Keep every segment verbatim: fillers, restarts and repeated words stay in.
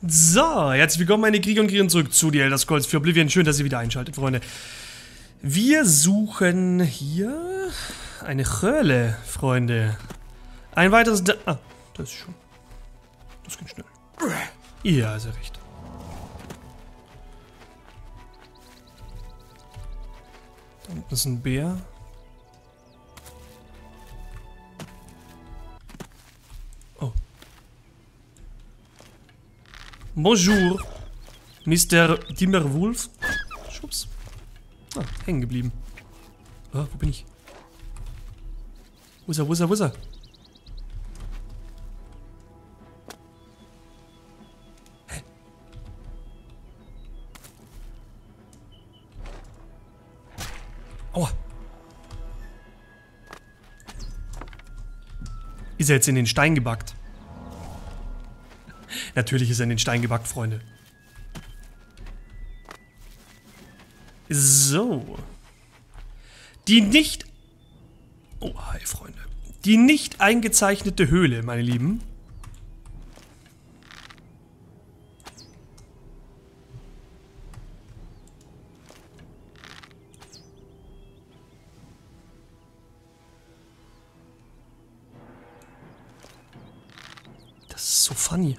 So, herzlich willkommen meine Krieger und Kriegerinnen zurück zu The Elder Scrolls für Oblivion. Schön, dass ihr wieder einschaltet, Freunde. Wir suchen hier eine Höhle, Freunde. Ein weiteres... Da ah, das ist schon... Das geht schnell. Ja, ist ja recht. Da unten ist ein Bär. Oh. Bonjour, Mister Timberwolf. Schubs. Ah, hängen geblieben. Oh, wo bin ich? Wo ist er, wo ist er, wo ist er? Hä? Aua. Ist er jetzt in den Stein gebackt? Natürlich ist er in den Stein gebackt, Freunde. So. Die nicht... Oh, hi, Freunde. Die nicht eingezeichnete Höhle, meine Lieben. Das ist so funny.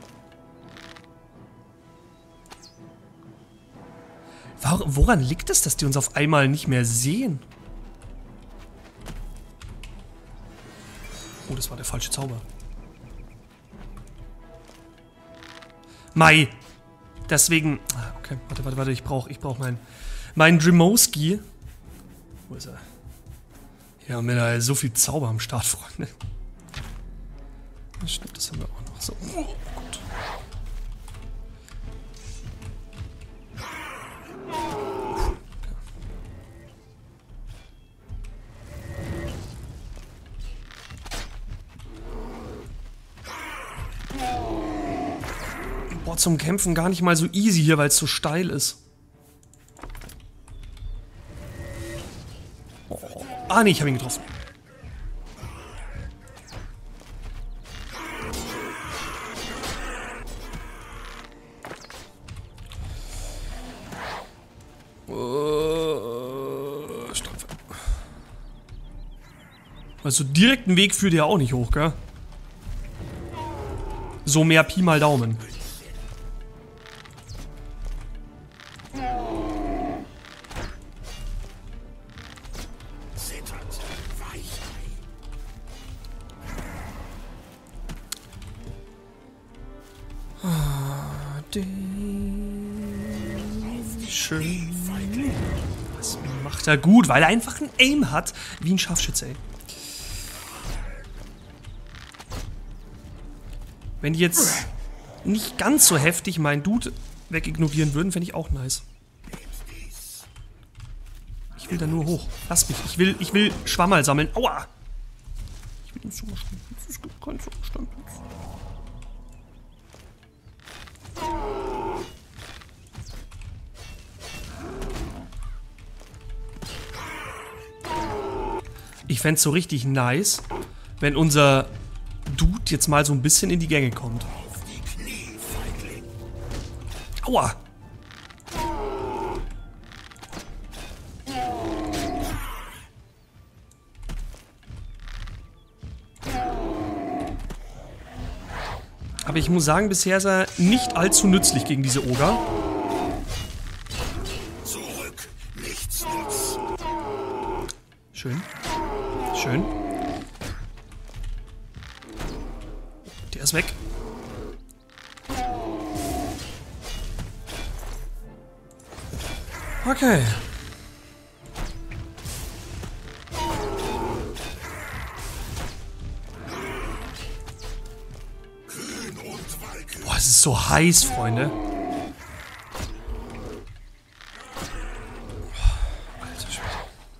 Woran liegt es, dass die uns auf einmal nicht mehr sehen? Oh, das war der falsche Zauber. Mai. Deswegen... Okay, warte, warte, warte. Ich brauche ich brauch meinen mein Drimoski. Wo ist er? Ja, mit da so viel Zauber am Start, Freunde. Das stimmt, das haben wir auch noch. So. Oh, gut. Boah, zum Kämpfen gar nicht mal so easy hier, weil es so steil ist. Oh. Ah, nee, ich habe ihn getroffen. Uh, Stampfe. Also direkten Weg führt ja auch nicht hoch, gell? So mehr Pi mal Daumen. Schön. Das macht er gut, weil er einfach ein Aim hat, wie ein Scharfschütze, ey. Wenn die jetzt nicht ganz so heftig meinen Dude wegignorieren würden, fände ich auch nice. Ich will da nur hoch. Lass mich. Ich will, ich will Schwammerl sammeln. Aua! Ich will den Sommerstempel. Es gibt keinen Sommerstempel. Ich fände es so richtig nice, wenn unser Dude jetzt mal so ein bisschen in die Gänge kommt. Aua! Aber ich muss sagen, bisher ist er nicht allzu nützlich gegen diese Oger. Zurück, nichts nutz. Schön. Schön. Der ist weg. Okay. Boah, es ist so heiß, Freunde. Alter Schwede.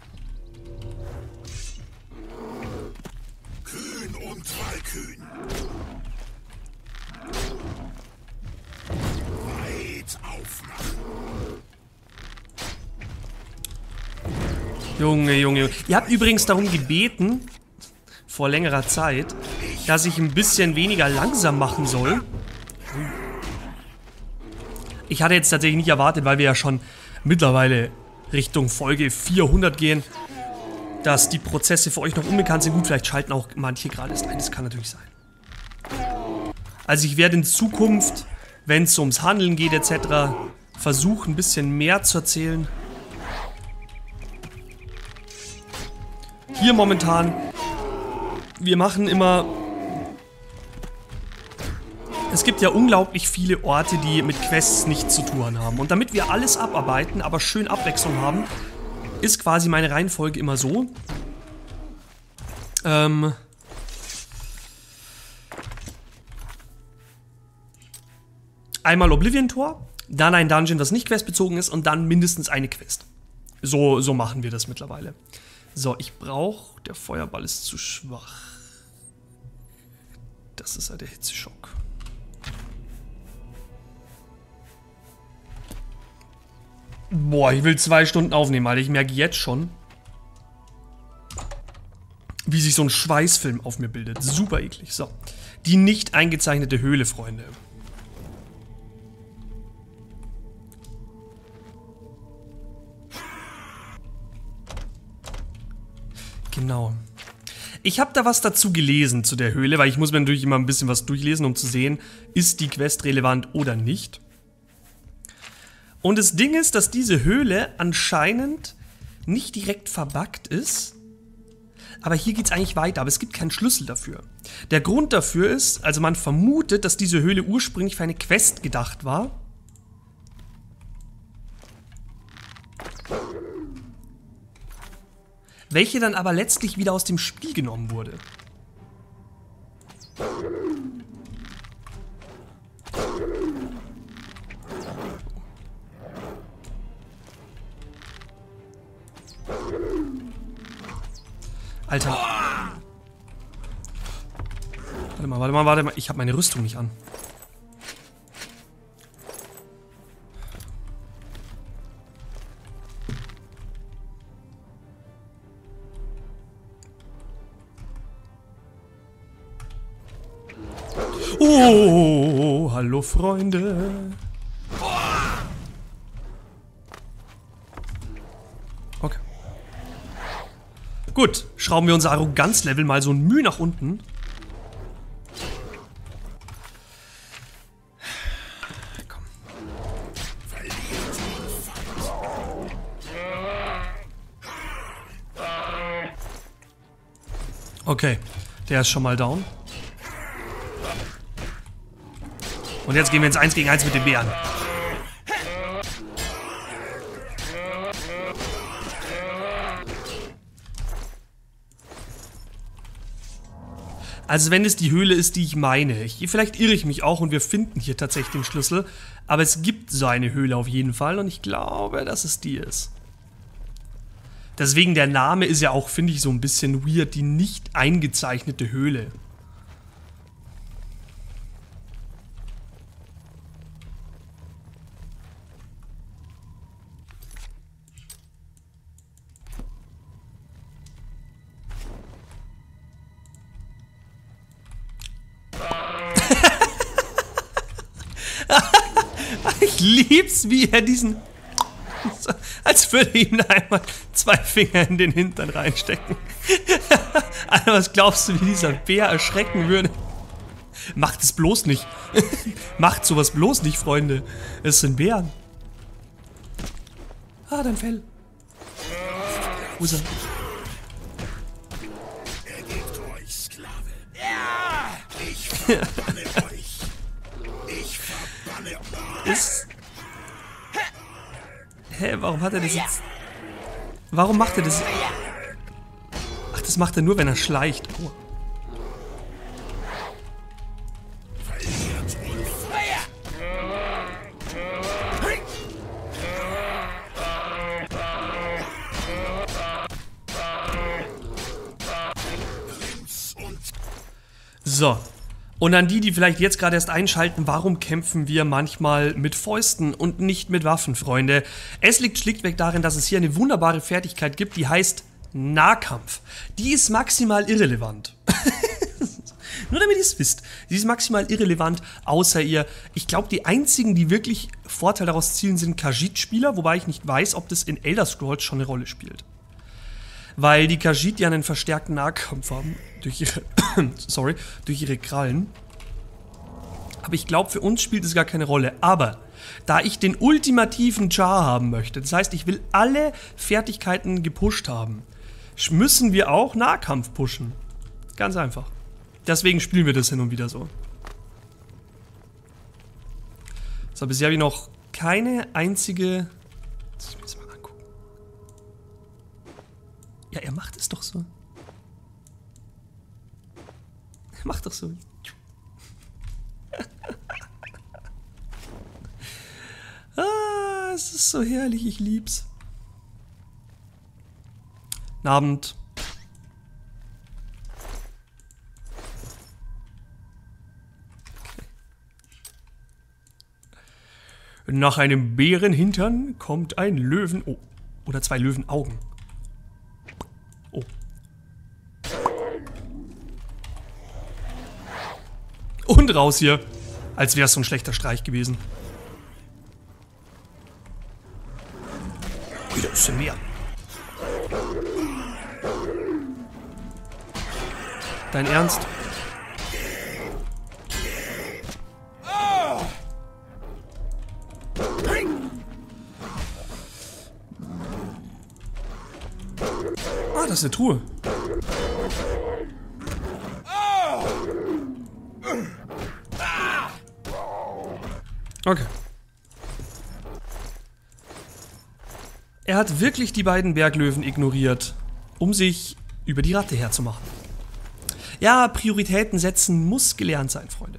Kühn und Walkühn. Weit aufmachen. Junge, Junge, Junge. Ihr habt übrigens darum gebeten, vor längerer Zeit, dass ich ein bisschen weniger langsam machen soll. Ich hatte jetzt tatsächlich nicht erwartet, weil wir ja schon mittlerweile Richtung Folge vierhundert gehen, dass die Prozesse für euch noch unbekannt sind. Gut, vielleicht schalten auch manche gerade erst ein, das kann natürlich sein. Also ich werde in Zukunft, wenn es ums Handeln geht et cetera, versuchen, ein bisschen mehr zu erzählen. Hier momentan, wir machen immer... Es gibt ja unglaublich viele Orte, die mit Quests nichts zu tun haben. Und damit wir alles abarbeiten, aber schön Abwechslung haben, ist quasi meine Reihenfolge immer so. Ähm... Einmal Oblivion Tor, dann ein Dungeon, das nicht questbezogen ist und dann mindestens eine Quest. So, so machen wir das mittlerweile. So, ich brauche... Der Feuerball ist zu schwach. Das ist halt der Hitzeschock. Boah, ich will zwei Stunden aufnehmen, Alter. Ich merke jetzt schon, wie sich so ein Schweißfilm auf mir bildet. Super eklig. So, die nicht eingezeichnete Höhle, Freunde. Genau. Ich habe da was dazu gelesen zu der Höhle, weil ich muss mir natürlich immer ein bisschen was durchlesen, um zu sehen, ist die Quest relevant oder nicht. Und das Ding ist, dass diese Höhle anscheinend nicht direkt verbuggt ist, aber hier geht es eigentlich weiter, aber es gibt keinen Schlüssel dafür. Der Grund dafür ist, also man vermutet, dass diese Höhle ursprünglich für eine Quest gedacht war. Welche dann aber letztlich wieder aus dem Spiel genommen wurde. Alter. Warte mal, warte mal, warte mal. Ich habe meine Rüstung nicht an. Oh, hallo Freunde. Okay. Gut, schrauben wir unser Arroganzlevel mal so ein Mühe nach unten. Komm. Okay, der ist schon mal down. Und jetzt gehen wir ins eins gegen eins mit den Bären. Also wenn es die Höhle ist, die ich meine. Ich, vielleicht irre ich mich auch und wir finden hier tatsächlich den Schlüssel. Aber es gibt so eine Höhle auf jeden Fall und ich glaube, dass es die ist. Deswegen der Name ist ja auch, finde ich, so ein bisschen weird. Die nicht eingezeichnete Höhle. Ich lieb's, wie er diesen... Als würde ihm da einmal zwei Finger in den Hintern reinstecken. Alter, was glaubst du, wie dieser Bär erschrecken würde? Macht es bloß nicht. Macht sowas bloß nicht, Freunde. Es sind Bären. Ah, dein Fell. Wo ist er? Ergebt euch, Sklave. Ja! Ich verbanne euch. Ich verbanne euch. Ist... Hä, warum hat er das jetzt... Warum macht er das... Ach, das macht er nur, wenn er schleicht. Oh. So. Und an die, die vielleicht jetzt gerade erst einschalten, warum kämpfen wir manchmal mit Fäusten und nicht mit Waffen, Freunde? Es liegt schlichtweg darin, dass es hier eine wunderbare Fertigkeit gibt, die heißt Nahkampf. Die ist maximal irrelevant. Nur damit ihr es wisst. Sie ist maximal irrelevant, außer ihr. Ich glaube, die einzigen, die wirklich Vorteil daraus zielen, sind Khajiit-Spieler, wobei ich nicht weiß, ob das in Elder Scrolls schon eine Rolle spielt. Weil die Khajiit ja einen verstärkten Nahkampf haben, durch ihre, sorry, durch ihre Krallen. Aber ich glaube, für uns spielt es gar keine Rolle. Aber da ich den ultimativen Char haben möchte, das heißt, ich will alle Fertigkeiten gepusht haben, müssen wir auch Nahkampf pushen. Ganz einfach. Deswegen spielen wir das hin und wieder so. So, bisher habe ich noch keine einzige... Das muss ich mir das mal angucken. Ja, er macht es doch so. Er macht doch so. Ah, es ist so herrlich, ich lieb's. Guten Abend. Okay. Nach einem Bärenhintern kommt ein Löwen... Oh, oder zwei Löwenaugen. Oh. Und raus hier. Als wäre es so ein schlechter Streich gewesen. Wieder ist mehr. Dein Ernst? Ah, das ist eine Truhe. Okay. Er hat wirklich die beiden Berglöwen ignoriert, um sich über die Ratte herzumachen. Ja, Prioritäten setzen muss gelernt sein, Freunde.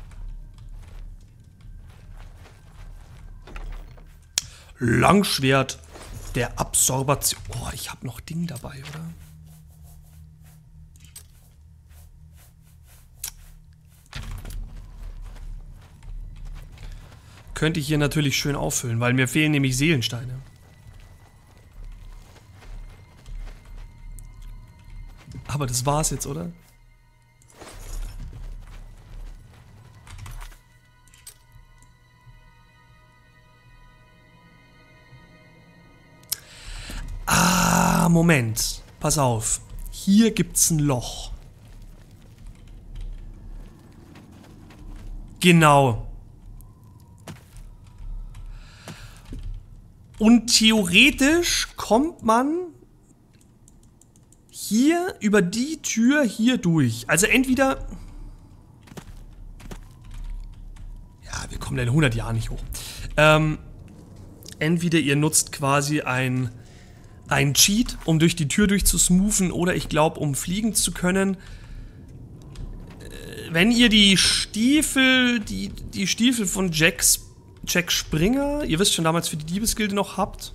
Langschwert der Absorbation. Oh, ich habe noch Ding dabei, oder? Könnte ich hier natürlich schön auffüllen, weil mir fehlen nämlich Seelensteine. Aber das war's jetzt, oder? Ah, Moment. Pass auf. Hier gibt's ein Loch. Genau. Und theoretisch kommt man hier über die Tür hier durch. Also entweder... Ja, wir kommen in hundert Jahren nicht hoch. Ähm, entweder ihr nutzt quasi ein, ein Cheat, um durch die Tür durchzusmoothen, oder ich glaube, um fliegen zu können. Wenn ihr die Stiefel, die, die Stiefel von Jacks, Jack Springer, ihr wisst schon, damals für die Diebesgilde noch habt.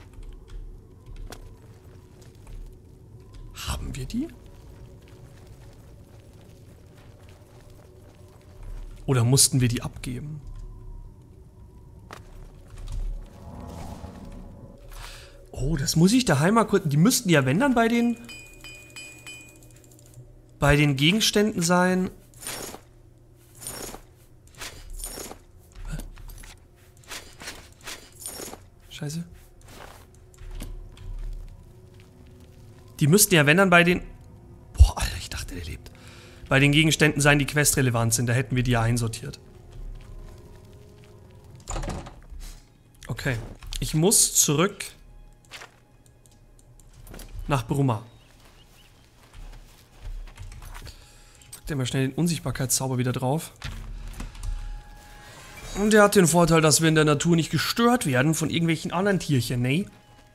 Haben wir die? Oder mussten wir die abgeben? Oh, das muss ich daheim mal kurz... Die müssten ja, wenn dann, bei den... bei den Gegenständen sein... Scheiße. Die müssten ja, wenn dann, bei den... Boah, Alter, ich dachte, der lebt. Bei den Gegenständen sein, die questrelevant sind. Da hätten wir die ja einsortiert. Okay. Ich muss zurück nach Brumma. Pack dir mal schnell den Unsichtbarkeitszauber wieder drauf. Und der hat den Vorteil, dass wir in der Natur nicht gestört werden von irgendwelchen anderen Tierchen, ne?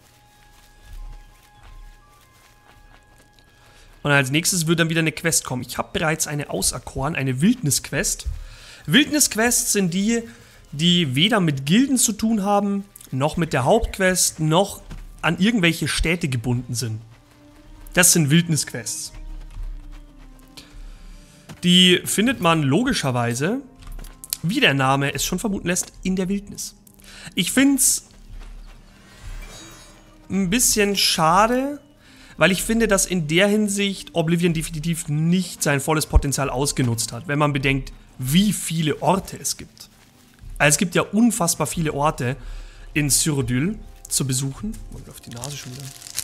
Und als nächstes wird dann wieder eine Quest kommen. Ich habe bereits eine auserkoren, eine Wildnis-Quest. Wildnis-Quests sind die, die weder mit Gilden zu tun haben, noch mit der Hauptquest, noch an irgendwelche Städte gebunden sind. Das sind Wildnis-Quests. Die findet man logischerweise, wie der Name es schon vermuten lässt, in der Wildnis. Ich finde es ein bisschen schade, weil ich finde, dass in der Hinsicht Oblivion definitiv nicht sein volles Potenzial ausgenutzt hat, wenn man bedenkt, wie viele Orte es gibt. Also es gibt ja unfassbar viele Orte in Cyrodiil zu besuchen. Man läuft die Nase schon wieder.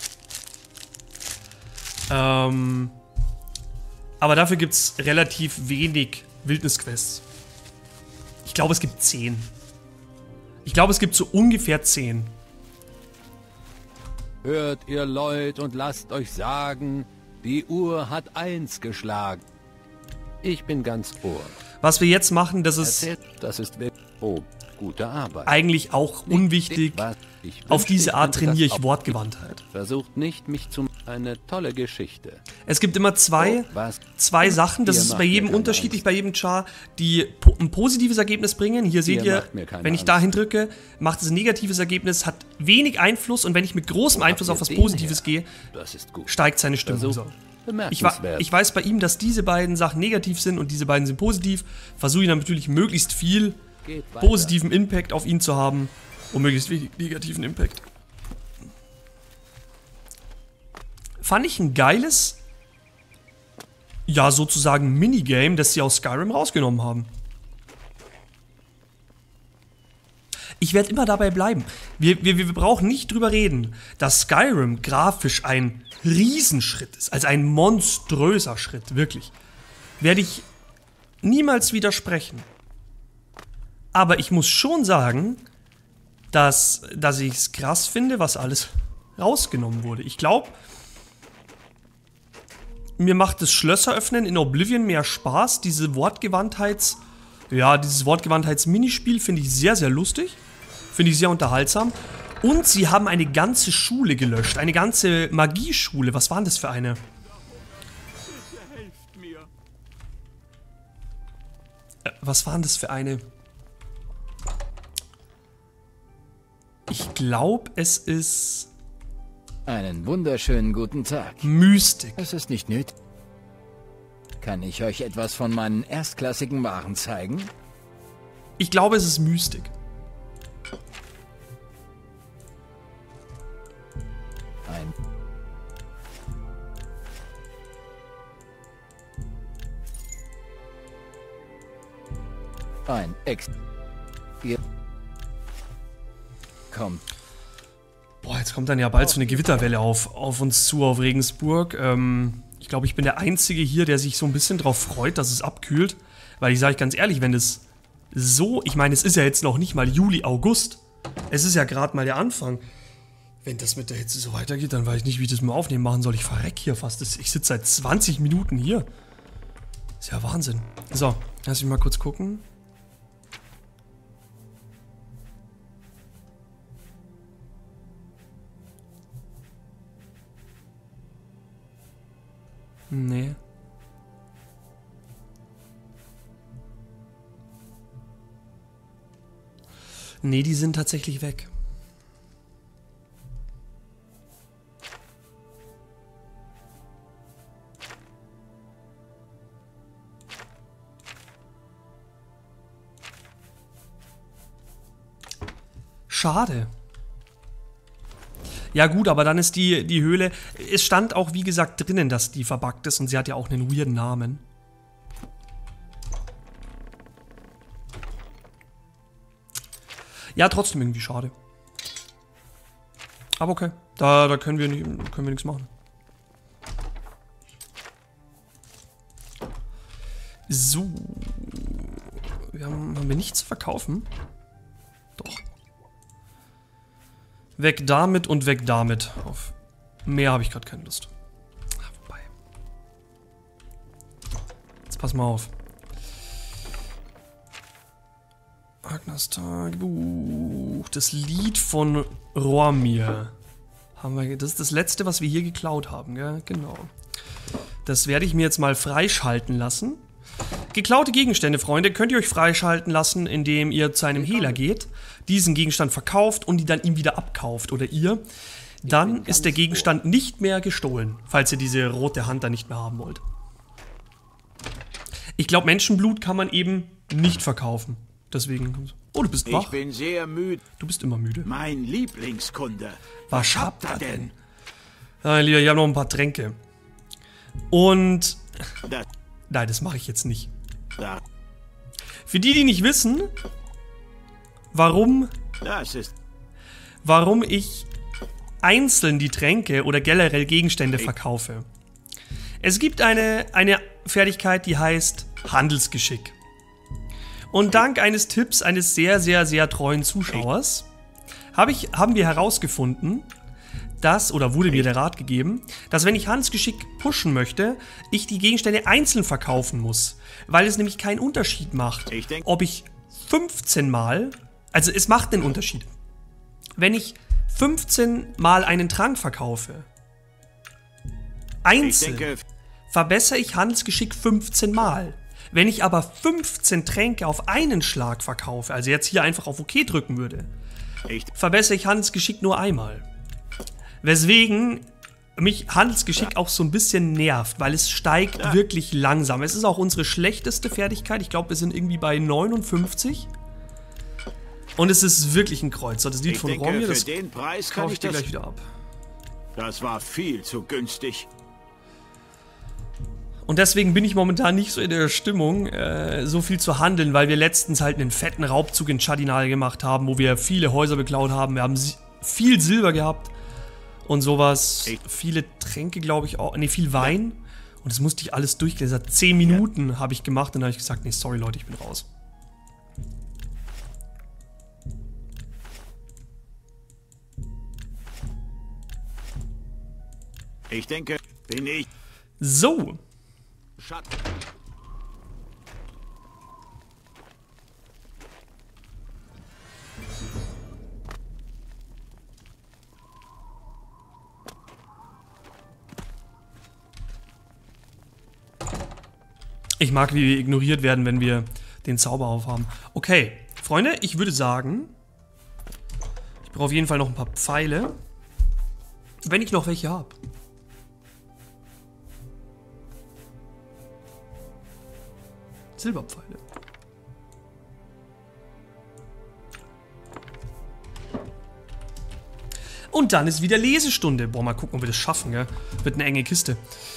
Ähm, aber dafür gibt es relativ wenig Wildnisquests. Ich glaube, es gibt zehn. Ich glaube, es gibt so ungefähr zehn. Hört ihr Leute und lasst euch sagen, die Uhr hat eins geschlagen. Ich bin ganz ohr. Was wir jetzt machen, das ist... Erzählt, das ist wirklich... Oh, gute Arbeit. Eigentlich auch unwichtig. Auf diese Art trainiere ich Wortgewandtheit. Versucht nicht, mich zu... Eine tolle Geschichte. Es gibt immer zwei, Oh, was? zwei Sachen, das Ihr ist macht bei mir jedem keine unterschiedlich, Angst. bei jedem Char, die po ein positives Ergebnis bringen. Hier seht Ihr ihr, macht mir keine wenn ich Angst. dahin drücke, macht es ein negatives Ergebnis, hat wenig Einfluss und wenn ich mit großem Wo habt Einfluss ihr auf was den Positives her? gehe, Das ist gut. steigt seine Stimmung. Versuch. So. Ich, Bemerkenswert. ich weiß bei ihm, dass diese beiden Sachen negativ sind und diese beiden sind positiv. Versuche ich dann natürlich möglichst viel Geht weiter. positiven Impact auf ihn zu haben und möglichst wenig negativen Impact. Fand ich ein geiles, ja sozusagen Minigame, das sie aus Skyrim rausgenommen haben. Ich werde immer dabei bleiben. Wir, wir, wir brauchen nicht drüber reden, dass Skyrim grafisch ein Riesenschritt ist, also ein monströser Schritt, wirklich. Werde ich niemals widersprechen. Aber ich muss schon sagen, dass, dass ich es krass finde, was alles rausgenommen wurde. Ich glaube, mir macht das Schlösseröffnen in Oblivion mehr Spaß. Diese Wortgewandheits... Ja, dieses Wortgewandheits-Minispiel finde ich sehr, sehr lustig. Finde ich sehr unterhaltsam. Und sie haben eine ganze Schule gelöscht. Eine ganze Magieschule. Was war denn das für eine? Äh, was war denn das für eine? Ich glaube, es ist... Einen wunderschönen guten Tag. Mystik. Es ist nicht nötig. Kann ich euch etwas von meinen erstklassigen Waren zeigen? Ich glaube, es ist Mystik. Ein Ein Ex... Ihr kommt. Boah, jetzt kommt dann ja bald so eine Gewitterwelle auf, auf uns zu, auf Regensburg. Ähm, ich glaube, ich bin der Einzige hier, der sich so ein bisschen drauf freut, dass es abkühlt. Weil ich sage ganz ehrlich, wenn es so... Ich meine, es ist ja jetzt noch nicht mal Juli, August. Es ist ja gerade mal der Anfang. Wenn das mit der Hitze so weitergeht, dann weiß ich nicht, wie ich das mal aufnehmen machen soll. Ich verreck hier fast. Ich sitze seit zwanzig Minuten hier. Ist ja Wahnsinn. So, lass mich mal kurz gucken. Nee. Nee, die sind tatsächlich weg. Schade. Ja gut, aber dann ist die, die Höhle... Es stand auch, wie gesagt, drinnen, dass die verbuggt ist und sie hat ja auch einen weirden Namen. Ja, trotzdem irgendwie schade. Aber okay, da, da können wir nicht, können wir nichts machen. So. Wir haben, haben wir nichts zu verkaufen? Doch. Weg damit und weg damit. Auf mehr habe ich gerade keine Lust. Ah, wobei. Jetzt pass mal auf. Agnars Tagebuch. Das Lied von Rormir. Haben wir, das ist das letzte, was wir hier geklaut haben, gell? Genau. Das werde ich mir jetzt mal freischalten lassen. Geklaute Gegenstände, Freunde, könnt ihr euch freischalten lassen, indem ihr zu einem Hehler geht, diesen Gegenstand verkauft und die dann ihm wieder abkauft oder ihr. Dann ist der Gegenstand nicht mehr gestohlen, falls ihr diese rote Hand da nicht mehr haben wollt. Ich glaube, Menschenblut kann man eben nicht verkaufen. Deswegen. Oh, du bist wach. Ich bin sehr müde. Du bist immer müde. Mein Lieblingskunde. Was habt ihr denn? Ja, Lieber, ich habe noch ein paar Tränke. Und... Das, Nein, das mache ich jetzt nicht. da, Für die, die nicht wissen, warum, das ist... warum ich einzeln die Tränke oder generell Gegenstände verkaufe. Es gibt eine, eine Fertigkeit, die heißt Handelsgeschick. Und dank eines Tipps eines sehr, sehr, sehr treuen Zuschauers hab ich, haben wir herausgefunden, dass, oder wurde mir der Rat gegeben, dass wenn ich Handelsgeschick pushen möchte, ich die Gegenstände einzeln verkaufen muss. Weil es nämlich keinen Unterschied macht, Ich denk- ob ich fünfzehn Mal, also es macht einen Unterschied. Wenn ich fünfzehn Mal einen Trank verkaufe, Ich einzeln, denke, verbessere ich Handelsgeschick fünfzehn Mal. Wenn ich aber fünfzehn Tränke auf einen Schlag verkaufe, also jetzt hier einfach auf OK drücken würde, ich, verbessere ich Handelsgeschick nur einmal. Weswegen mich Handelsgeschick auch so ein bisschen nervt, weil es steigt Ja. wirklich langsam. Es ist auch unsere schlechteste Fertigkeit. Ich glaube, wir sind irgendwie bei neunundfünfzig. Und es ist wirklich ein Kreuzer. Das Lied ich von denke, Romir, für das den Preis kann kaufe ich ich dir das... gleich wieder ab. Das war viel zu günstig. Und deswegen bin ich momentan nicht so in der Stimmung, äh, so viel zu handeln, weil wir letztens halt einen fetten Raubzug in Chardinal gemacht haben, wo wir viele Häuser beklaut haben. Wir haben si- viel Silber gehabt und sowas. Echt? Viele Tränke, glaube ich, auch. Ne, viel Wein. Und das musste ich alles durchgehen. Das hat zehn Minuten habe ich gemacht und dann habe ich gesagt, nee, sorry Leute, ich bin raus. Ich denke, bin ich... So, Schatten. ich mag, wie wir ignoriert werden, wenn wir den Zauber aufhaben. Okay, Freunde, ich würde sagen, ich brauche auf jeden Fall noch ein paar Pfeile. Wenn ich noch welche habe. Silberpfeile. Und dann ist wieder Lesestunde. Boah, mal gucken, ob wir das schaffen, gell? Wird eine enge Kiste.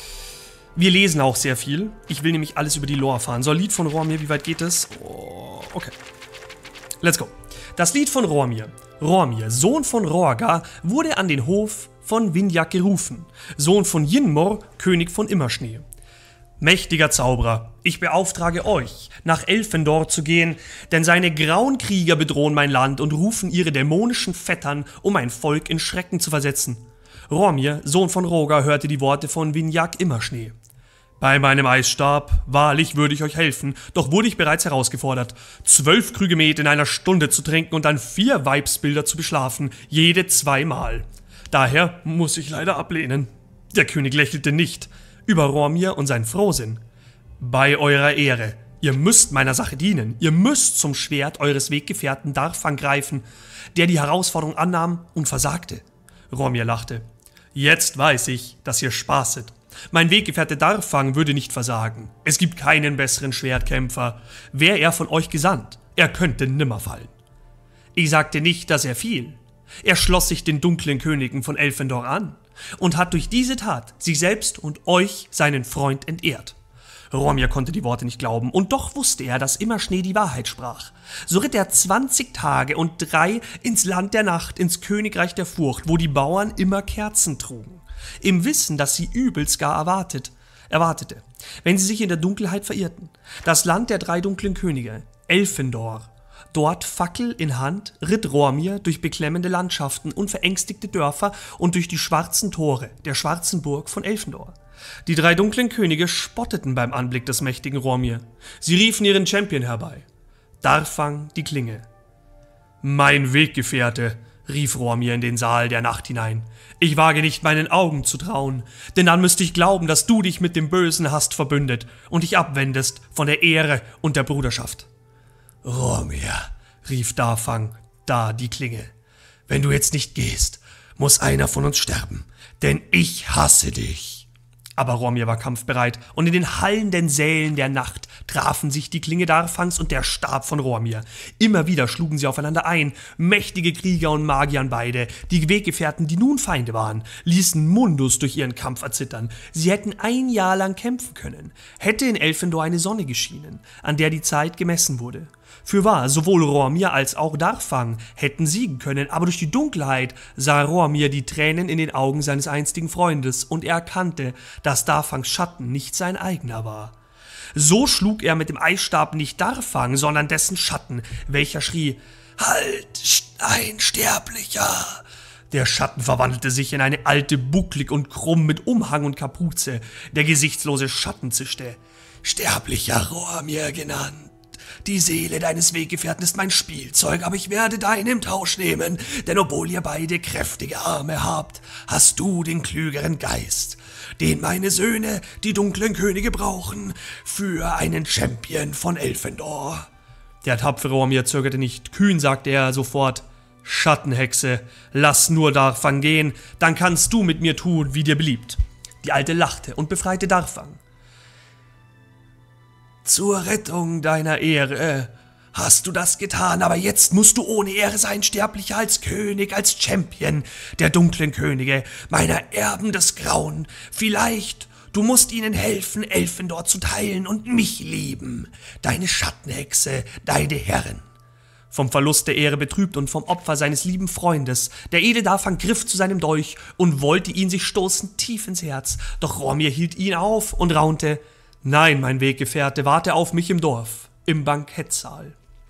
Wir lesen auch sehr viel. Ich will nämlich alles über die Lore erfahren. So, Lied von Romir, wie weit geht es? Oh, okay. Let's go. Das Lied von Romir. Romir, Sohn von Roaga, wurde an den Hof von Vinjak gerufen. Sohn von Yinmor, König von Immerschnee. Mächtiger Zauberer, ich beauftrage euch, nach Elfendor zu gehen, denn seine grauen Krieger bedrohen mein Land und rufen ihre dämonischen Vettern, um mein Volk in Schrecken zu versetzen. Romir, Sohn von Roga, hörte die Worte von Vinjak Immerschnee. Bei meinem Eisstab, wahrlich würde ich euch helfen, doch wurde ich bereits herausgefordert, zwölf Krüge Met in einer Stunde zu trinken und dann vier Weibsbilder zu beschlafen, jede zweimal. Daher muss ich leider ablehnen. Der König lächelte nicht über Romir und sein Frohsinn. Bei eurer Ehre, ihr müsst meiner Sache dienen, ihr müsst zum Schwert eures Weggefährten Darfang greifen, der die Herausforderung annahm und versagte. Romir lachte. Jetzt weiß ich, dass ihr spaßet. Mein Weggefährte Darfang würde nicht versagen. Es gibt keinen besseren Schwertkämpfer. Wär er von euch gesandt, er könnte nimmer fallen. Ich sagte nicht, dass er fiel. Er schloss sich den dunklen Königen von Elfendor an und hat durch diese Tat sich selbst und euch, seinen Freund, entehrt. Romir konnte die Worte nicht glauben, und doch wusste er, dass Immerschnee die Wahrheit sprach. So ritt er zwanzig Tage und drei ins Land der Nacht, ins Königreich der Furcht, wo die Bauern immer Kerzen trugen, im Wissen, dass sie übelst gar erwartet, erwartete, wenn sie sich in der Dunkelheit verirrten. Das Land der drei dunklen Könige, Elfendor. Dort, Fackel in Hand, ritt Romir durch beklemmende Landschaften und verängstigte Dörfer und durch die schwarzen Tore der schwarzen Burg von Elfendor. Die drei dunklen Könige spotteten beim Anblick des mächtigen Romir. Sie riefen ihren Champion herbei. Darfang die Klinge. »Mein Weggefährte«, rief Romir in den Saal der Nacht hinein. »Ich wage nicht, meinen Augen zu trauen, denn dann müsste ich glauben, dass du dich mit dem Bösen hast verbündet und dich abwendest von der Ehre und der Bruderschaft.« »Romir«, rief Darfang, da die Klinge, »wenn du jetzt nicht gehst, muss einer von uns sterben, denn ich hasse dich.« Aber Romir war kampfbereit, und in den hallenden Sälen der Nacht trafen sich die Klinge Darfangs und der Stab von Rormir. Immer wieder schlugen sie aufeinander ein, mächtige Krieger und Magier beide, die Weggefährten, die nun Feinde waren, ließen Mundus durch ihren Kampf erzittern. Sie hätten ein Jahr lang kämpfen können, hätte in Elfendor eine Sonne geschienen, an der die Zeit gemessen wurde. Fürwahr, sowohl Rormir als auch Darfang hätten siegen können, aber durch die Dunkelheit sah Rormir die Tränen in den Augen seines einstigen Freundes und er erkannte, dass Darfangs Schatten nicht sein eigener war. So schlug er mit dem Eisstab nicht Darfang, sondern dessen Schatten, welcher schrie: »Halt, ein Sterblicher!« Der Schatten verwandelte sich in eine alte, bucklig und krumm mit Umhang und Kapuze. Der gesichtslose Schatten zischte: »Sterblicher Rormir genannt. Die Seele deines Weggefährten ist mein Spielzeug, aber ich werde deine im Tausch nehmen, denn obwohl ihr beide kräftige Arme habt, hast du den klügeren Geist, den meine Söhne, die dunklen Könige, brauchen, für einen Champion von Elfendor.« Der tapfere Rormir zögerte nicht. Kühn sagte er sofort: »Schattenhexe, lass nur Darfang gehen, dann kannst du mit mir tun, wie dir beliebt.« Die Alte lachte und befreite Darfang. »Zur Rettung deiner Ehre hast du das getan, aber jetzt musst du ohne Ehre sein, Sterblicher, als König, als Champion der dunklen Könige, meiner Erben des Grauen. Vielleicht, du musst ihnen helfen, Elfendor zu teilen und mich lieben, deine Schattenhexe, deine Herrin.« Vom Verlust der Ehre betrübt und vom Opfer seines lieben Freundes, der edle Darfang griff zu seinem Dolch und wollte ihn sich stoßen tief ins Herz, doch Rormir hielt ihn auf und raunte: »Nein, mein Weggefährte, warte auf mich im Dorf, im Bankettsaal.«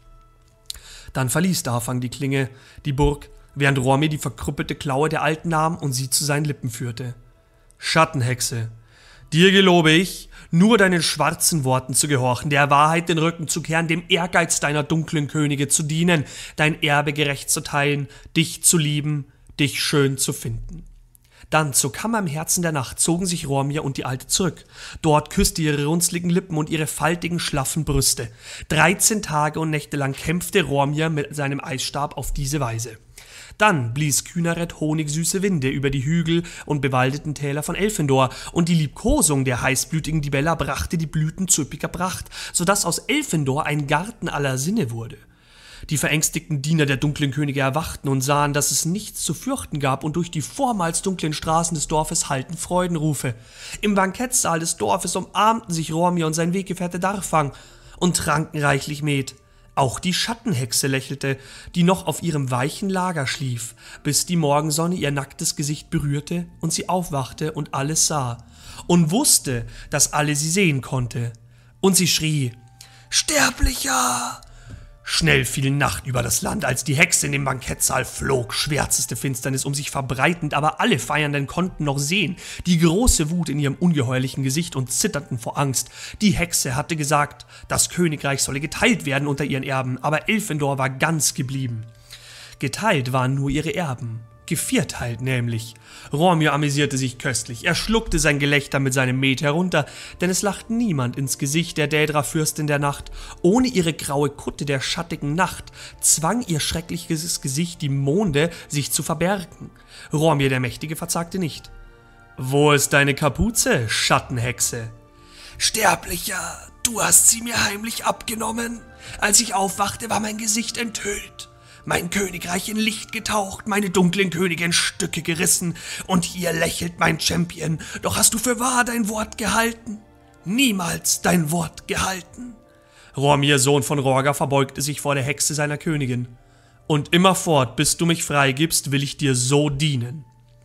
Dann verließ Darfang die Klinge, die Burg, während Rormir die verkrüppelte Klaue der Alten nahm und sie zu seinen Lippen führte. »Schattenhexe, dir gelobe ich, nur deinen schwarzen Worten zu gehorchen, der Wahrheit den Rücken zu kehren, dem Ehrgeiz deiner dunklen Könige zu dienen, dein Erbe gerecht zu teilen, dich zu lieben, dich schön zu finden.« Dann zur Kammer im Herzen der Nacht zogen sich Rormir und die Alte zurück. Dort küsste ihre runzligen Lippen und ihre faltigen, schlaffen Brüste. Dreizehn Tage und Nächte lang kämpfte Rormir mit seinem Eisstab auf diese Weise. Dann blies Kynareth honigsüße Winde über die Hügel und bewaldeten Täler von Elfendor, und die Liebkosung der heißblütigen Dibella brachte die Blüten zu üppiger Pracht, so dass aus Elfendor ein Garten aller Sinne wurde. Die verängstigten Diener der dunklen Könige erwachten und sahen, dass es nichts zu fürchten gab, und durch die vormals dunklen Straßen des Dorfes hallten Freudenrufe. Im Bankettsaal des Dorfes umarmten sich Rormir und sein Weggefährte Darfang und tranken reichlich Met. Auch die Schattenhexe lächelte, die noch auf ihrem weichen Lager schlief, bis die Morgensonne ihr nacktes Gesicht berührte und sie aufwachte und alles sah und wusste, dass alle sie sehen konnte. Und sie schrie: »Sterblicher!« Schnell fiel Nacht über das Land, als die Hexe in den Bankettsaal flog, schwärzeste Finsternis um sich verbreitend, aber alle Feiernden konnten noch sehen die große Wut in ihrem ungeheuerlichen Gesicht und zitterten vor Angst. Die Hexe hatte gesagt, das Königreich solle geteilt werden unter ihren Erben, aber Elfendor war ganz geblieben. Geteilt waren nur ihre Erben, gevierteilt nämlich. Rormir amüsierte sich köstlich, er schluckte sein Gelächter mit seinem Met herunter, denn es lachte niemand ins Gesicht der Daedra-Fürstin der Nacht. Ohne ihre graue Kutte der schattigen Nacht zwang ihr schreckliches Gesicht die Monde, sich zu verbergen. Rormir der Mächtige verzagte nicht. »Wo ist deine Kapuze, Schattenhexe?« »Sterblicher, du hast sie mir heimlich abgenommen. Als ich aufwachte, war mein Gesicht enthüllt. Mein Königreich in Licht getaucht, meine dunklen Könige in Stücke gerissen, und hier lächelt mein Champion. Doch hast du für wahr dein Wort gehalten? Niemals dein Wort gehalten.« Rormir, Sohn von Rorga, verbeugte sich vor der Hexe seiner Königin. »Und immerfort, bis du mich freigibst, will ich dir so dienen.«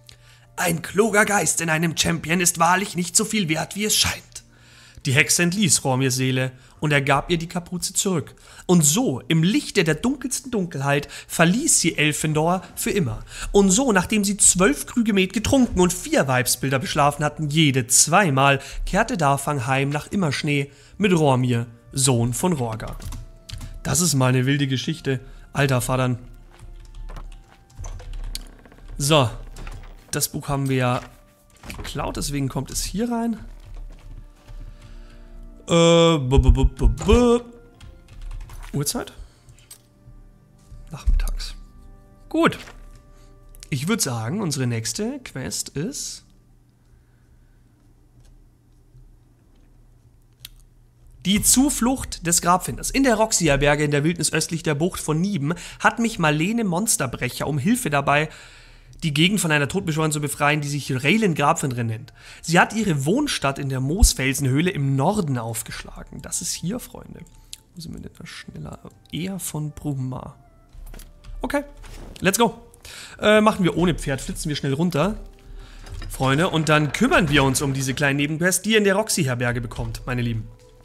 »Ein kluger Geist in einem Champion ist wahrlich nicht so viel wert, wie es scheint.« Die Hexe entließ Rormirs Seele, und er gab ihr die Kapuze zurück. Und so, im Lichte der dunkelsten Dunkelheit, verließ sie Elfendor für immer. Und so, nachdem sie zwölf Krüge Met getrunken und vier Weibsbilder beschlafen hatten, jede zweimal, kehrte Darfang heim nach Immerschnee mit Rormir, Sohn von Rorga. Das ist mal eine wilde Geschichte, alter Vadern. So, das Buch haben wir ja geklaut, deswegen kommt es hier rein. Äh, b -b -b -b -b. Uhrzeit? Nachmittags. Gut. Ich würde sagen, unsere nächste Quest ist Die Zuflucht des Grabfinders. In der Roxia-Berge in der Wildnis östlich der Bucht von Nieben hat mich Marlene Monsterbrecher um Hilfe dabei, die Gegend von einer Todbeschwörung zu befreien, die sich Raylan Grabfinder nennt. Sie hat ihre Wohnstadt in der Moosfelsenhöhle im Norden aufgeschlagen. Das ist hier, Freunde. Wo sind wir denn etwas schneller? Eher von Brumma. Okay, let's go. Äh, machen wir ohne Pferd, flitzen wir schnell runter. Freunde, und dann kümmern wir uns um diese kleinen Nebenquests, die ihr in der Roxy-Herberge bekommt, meine Lieben.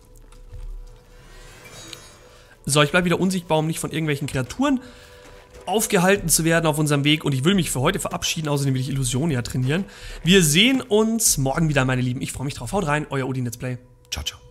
So, ich bleibe wieder unsichtbar, um nicht von irgendwelchen Kreaturen aufgehalten zu werden auf unserem Weg. Und ich will mich für heute verabschieden, außerdem will ich Illusionia trainieren. Wir sehen uns morgen wieder, meine Lieben. Ich freue mich drauf. Haut rein, euer Odin Let's Play. Ciao, ciao.